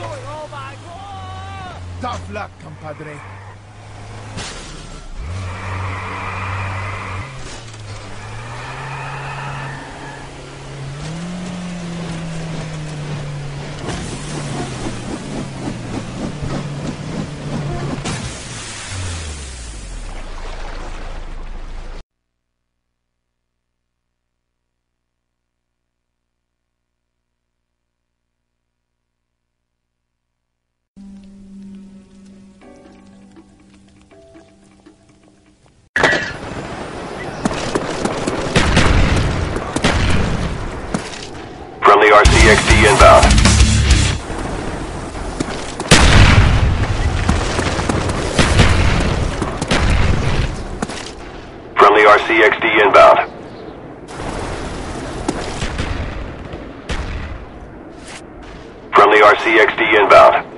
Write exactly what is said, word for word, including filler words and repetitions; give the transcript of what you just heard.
Tough luck, compadre. Friendly R C X D inbound. Friendly R C X D inbound. Friendly R C X D inbound.